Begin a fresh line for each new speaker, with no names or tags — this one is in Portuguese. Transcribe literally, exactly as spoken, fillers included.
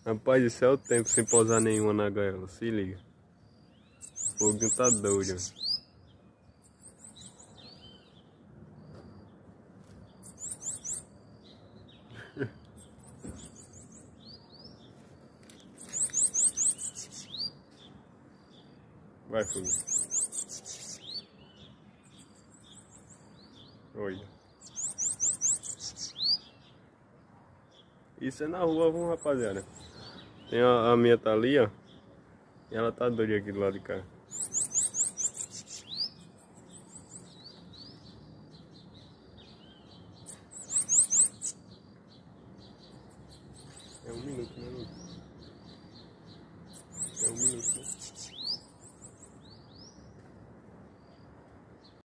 Rapaz, isso é o tempo sem pousar nenhuma na gaiola, se liga. O foguinho tá doido. Vai, foguinho. Olha. Isso é na rua, vamos, rapaziada. Tem a, a minha tá ali, ó. E ela tá doida aqui do lado de cá. É um minuto, né?